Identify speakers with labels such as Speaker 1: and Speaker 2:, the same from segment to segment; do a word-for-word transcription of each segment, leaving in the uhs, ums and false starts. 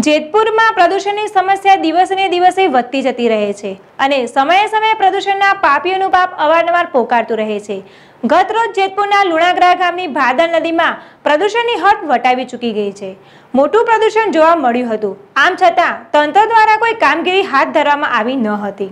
Speaker 1: જેતપુરમાં પ્રદૂષણની સમસ્યા દિવસે દિવસે વધતી જતી રહે છે અને સમયે સમયે પ્રદૂષણના પાપીઓનું પાપ અવારનવાર પોકારતું રહે છે। ગત રોજ જેતપુરના લુણાગરા ગામની ભાદર નદીમાં પ્રદૂષણની હદ વટાવી ચૂકી ગઈ છે। મોટું પ્રદૂષણ જોવા મળ્યું હતું, આમ છતાં તંત્ર દ્વારા કોઈ કામગીરી હાથ ધરવામાં આવી ન હતી।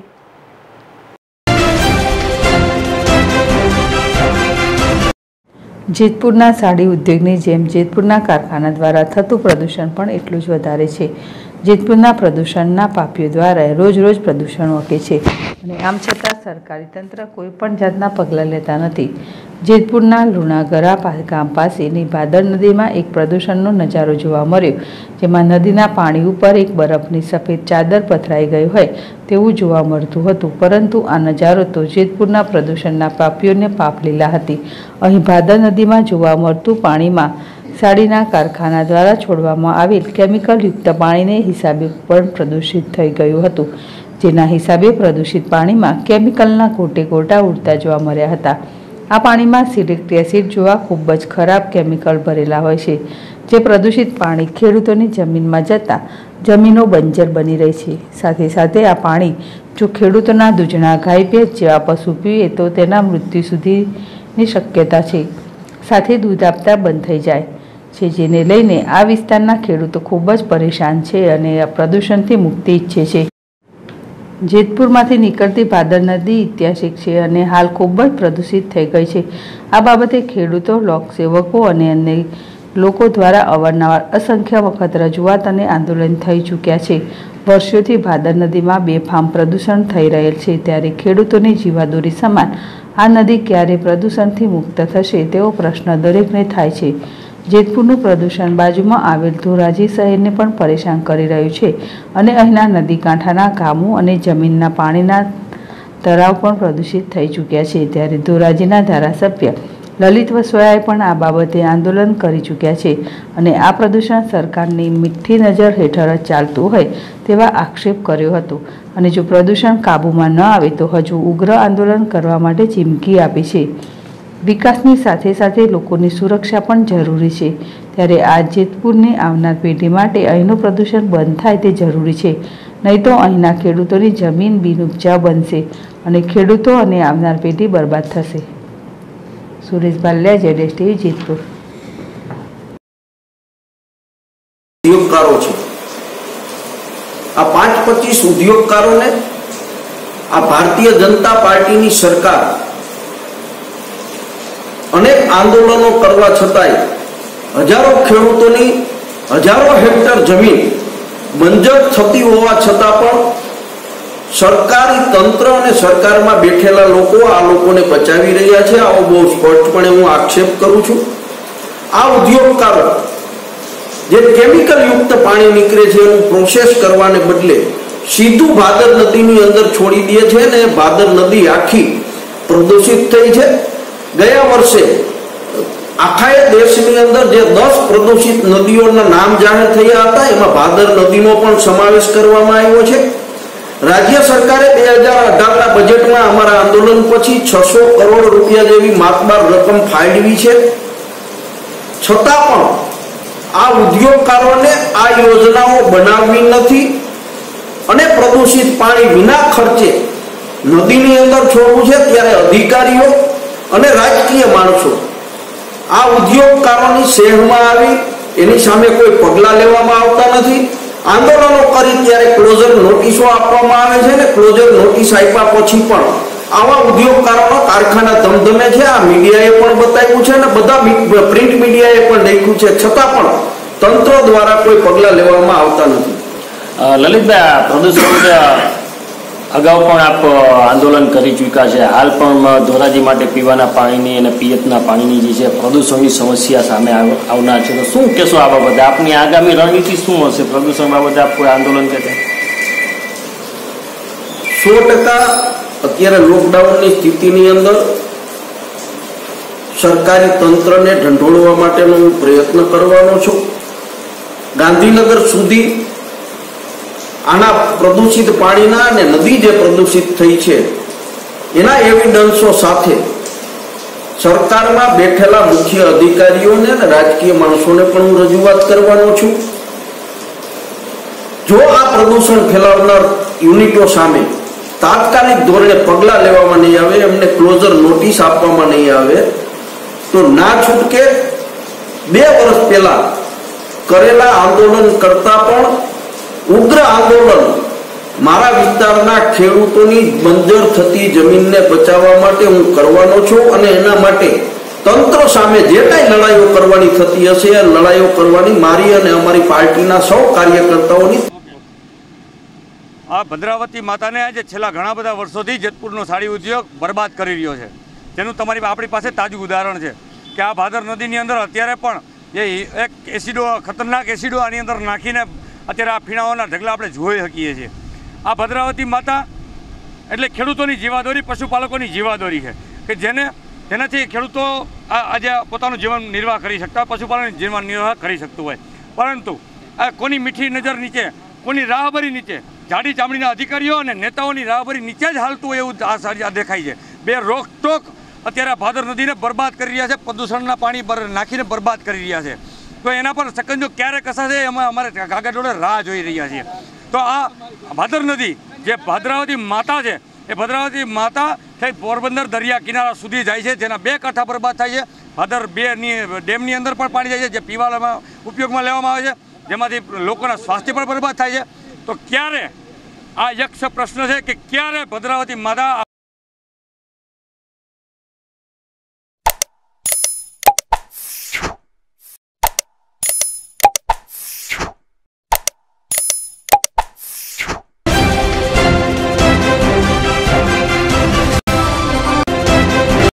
Speaker 2: જેતપુરના સાડી ઉદ્યોગની જેમ જેતપુરના કારખાના દ્વારા થતું પ્રદૂષણ પણ એટલું જ વધારે છે। જેતપુરના પ્રદૂષણના પાપીઓ દ્વારા રોજ રોજ પ્રદૂષણ વકે છે અને આમ છતાં સરકારી તંત્ર કોઈ પણ જાતના પગલાં લેતા નથી। જેતપુરના લુણાગરા ગામ પાસેની ભાદર નદીમાં એક પ્રદૂષણનો નજારો જોવા મળ્યો, જેમાં નદીના પાણી ઉપર એક બરફની સફેદ ચાદર પથરાઈ ગઈ હોય તેવું જોવા મળતું હતું, પરંતુ આ નજારો તો જેતપુરના પ્રદૂષણના પાપીઓને પાપ લીલા હતી। અહીં ભાદર નદીમાં જોવા મળતું પાણીમાં સાડીના કારખાના દ્વારા છોડવામાં આવેલ કેમિકલયુક્ત પાણીને હિસાબે પણ પ્રદૂષિત થઈ ગયું હતું, જેના હિસાબે પ્રદૂષિત પાણીમાં કેમિકલના ગોટે ગોટા ઉડતા જોવા મળ્યા હતા। આ પાણીમાં સિટ્રિક એસિડ જેવા ખૂબ જ ખરાબ કેમિકલ ભરેલા હોય છે, જે પ્રદૂષિત પાણી ખેડૂતોની જમીનમાં જતા જમીનો બંજર બની રહી છે। સાથે સાથે આ પાણી જો ખેડૂતોના દૂધના ગાય ભેંસ જેવા પશુ પીવે તો તેના મૃત્યુ સુધીની શક્યતા છે, સાથે દૂધ આપતા બંધ થઈ જાય છે, જેને લઈને આ વિસ્તારના ખેડૂતો ખૂબ જ પરેશાન છે અને આ પ્રદૂષણથી મુક્તિ ઈચ્છે છે। જેતપુરમાંથી નીકળતી ભાદર નદી ઐતિહાસિક છે અને હાલ ખૂબ જ પ્રદૂષિત થઈ ગઈ છે। આ બાબતે ખેડૂતો, લોકસેવકો અને અન્ય લોકો દ્વારા અવારનવાર અસંખ્ય વખત રજૂઆત અને આંદોલન થઈ ચૂક્યા છે। વર્ષોથી ભાદર નદીમાં બેફામ પ્રદૂષણ થઈ રહેલ છે, ત્યારે ખેડૂતોની જીવાદોરી સમાન આ નદી ક્યારે પ્રદૂષણથી મુક્ત થશે તેવો પ્રશ્ન દરેકને થાય છે। જેતપુરનું પ્રદૂષણ બાજુમાં આવેલ ધોરાજી શહેરને પણ પરેશાન કરી રહ્યું છે અને અહીંના નદી કાંઠાના ગામો અને જમીનના પાણીના તળાવ પણ પ્રદૂષિત થઈ ચૂક્યા છે। ત્યારે ધોરાજીના ધારાસભ્ય લલિત વસોયાએ પણ આ બાબતે આંદોલન કરી ચૂક્યા છે અને આ પ્રદૂષણ સરકારની મીઠી નજર હેઠળ જ ચાલતું હોય તેવા આક્ષેપ કર્યો હતો અને જો પ્રદૂષણ કાબૂમાં ન આવે તો હજુ ઉગ્ર આંદોલન કરવા માટે ચીમકી આપી છે। વિકાસની સાથે સાથે લોકોની સુરક્ષા પણ જરૂરી છે, ત્યારે આ જેતપુરની આવનાર પેઢી માટે અહીંનું પ્રદૂષણ બંધ થાય તે જરૂરી છે, નહીં તો અહીંના ખેડૂતોની જમીન બિનઉપજાઉ બનશે અને ખેડૂતો અને આવનાર પેઢી બરબાદ થશે। સુરેશ બાલિયા, જેડેશ ટીવી, જેતપુર।
Speaker 3: ઉદ્યોગકારો છે, આ પાંચ પચીસ ઉદ્યોગકારોને આ ભારતીય જનતા પાર્ટીની સરકાર અનેક આંદોલનો કરવા છતાંય હજારો ખેડૂતોની હજારો હેક્ટર જમીન બંજર થતી હોવા છતાં પણ સરકારી તંત્ર અને સરકારમાં બેઠેલા લોકો આ લોકોને બચાવી રહ્યા છે। આવો બહુ સ્પષ્ટપણે હું આક્ષેપ કરું છું। આ ઉદ્યોગકારો જે કેમિકલ યુક્ત પાણી નીકળે છે એનું પ્રોસેસ કરવાને બદલે સીધું ભાદર નદીની અંદર છોડી દે છે ને ભાદર નદી આખી પ્રદૂષિત થઈ છે। ગયા વર્ષે આખા દેશની અંદર જે દસ પ્રદૂષિત નદીઓના નામ જાહેર થયા હતા એમાં ભાદર નદીનો પણ સમાવેશ કરવામાં આવ્યો છે। રાજ્ય સરકારે બે હજાર અઢાર ના બજેટમાં અમારા આંદોલન પછી છસો કરોડ રૂપિયા જેવી માતબાર રકમ ફાળવી છે, છતાં પણ આ ઉદ્યોગકારોને આ યોજનાઓ બનાવવી નથી અને પ્રદૂષિત પાણી વિના ખર્ચે નદીની અંદર છોડવું છે। ત્યારે અધિકારીઓ અને રાજકીય માણસો આ ઉદ્યોગકારોની શહેરમાં આવી એની સામે કોઈ પગલાં લેવામાં આવતા નથી। આંદોલનો કરી ત્યારે ક્લોઝર નોટિસો આપવામાં આવે છે ને ક્લોઝર નોટિસ આપ્યા પછી પણ આવા ઉદ્યોગકારોના કારખાના ધમધમે છે। આ મીડિયાએ પણ બતાવ્યું છે અને બધા પ્રિન્ટ મીડિયાએ પણ લખ્યું છે, છતાં પણ તંત્ર દ્વારા કોઈ પગલાં લેવામાં આવતા નથી।
Speaker 4: લલિતભાઈ, પ્રદૂષણ અગાઉ પણ આપ આંદોલન કરી ચૂક્યા છે, હાલ પણ ધોરાજી માટે પીવાના પાણીની અને પિયતના પાણીની જે છે પ્રદૂષણની સમસ્યા સામે આવનાર છે, તો શું કહેશો આ બાબતે? આપની આગામી રણનીતિ શું હશે પ્રદૂષણ બાબતે? આપ કોઈ આંદોલન કરશે?
Speaker 3: સો ટકા અત્યારે લોકડાઉનની સ્થિતિની અંદર સરકારી તંત્રને ઢંઢોળવા માટેનો હું પ્રયત્ન કરવાનો છું। ગાંધીનગર સુધી આના પ્રદૂષિત પાણીના અને નદી જે પ્રદૂષિત થઈ છે એના એવિડન્સો સાથે સરકારમાં બેઠેલા મુખ્ય અધિકારીઓને અને રાજકીય માણસોને પણ હું રજૂઆત કરવાનો છું। જો આ પ્રદૂષણ ફેલાવનાર યુનિટો સામે તાત્કાલિક ધોરણે પગલાં લેવામાં નહીં આવે, એમને ક્લોઝર નોટિસ આપવામાં નહીં આવે તો ના છૂટકે બે વર્ષ પહેલા કરેલા આંદોલન કરતા પણ ઉગ્ર આંદોલન મારા વિસ્તારના ખેડૂતોની બંજર થતી જમીનને બચાવવા માટે હું કરવાનો છું અને એના માટે તંત્ર સામે જે કાંઈ લડાઈઓ કરવાની થતી હશે એ લડાઈઓ કરવાની મારી અને અમારી પાર્ટીના સૌ કાર્યકર્તાઓની.
Speaker 5: આ ભદ્રાવતી માતાને આજે છેલ્લા ઘણા બધા વર્ષોથી જેતપુરનો સાડી ઉદ્યોગ બરબાદ કરી રહ્યો છે, જેનું તમારી આપણી પાસે તાજું ઉદાહરણ છે કે આ ભાદર નદીની અંદર અત્યારે પણ એ એક એસિડો ખતરનાક એસિડો આની અંદર નાખીને અત્યારે આ ફીણાઓના ઢગલા આપણે જોઈ શકીએ છીએ. આ ભદ્રાવતી માતા એટલે ખેડૂતોની જીવાદોરી, પશુપાલકોની જીવાદોરી છે કે જેને જેનાથી ખેડૂતો આજે પોતાનું જીવન નિર્વાહ કરી શકતા, પશુપાલન જીવન નિર્વાહ કરી શકતું હોય, પરંતુ આ કોની મીઠી નજર નીચે, કોની રાહબરી નીચે, જાડી ચામડીના અધિકારીઓ અને નેતાઓની રાહબરી નીચે જ હાલતું હોય એવું આ સારી આ દેખાય છે. બે રોકટોક અત્યારે ભાદર નદીને બરબાદ કરી રહ્યા છે, પ્રદૂષણના પાણી નાખીને બરબાદ કરી રહ્યા છે. તો એના પર સકંજો ક્યારે કસાશે એમાં અમારે કાગળ જોડે રાહ જોઈ રહ્યા છીએ. તો આ ભાદર નદી જે ભદ્રાવતી માતા છે એ ભદ્રાવતી માતા થઈ પોરબંદર દરિયા કિનારા સુધી જાય છે, જેના બે કાંઠા બરબાદ થાય છે. ભાદર બેની ડેમની અંદર પણ પાણી જાય છે, જે પીવાના ઉપયોગમાં લેવામાં આવે છે, જેમાંથી લોકોના સ્વાસ્થ્ય પણ બરબાદ થાય છે. તો ક્યારે આ યક્ષ પ્રશ્ન છે કે ક્યારે ભદ્રાવતી માતા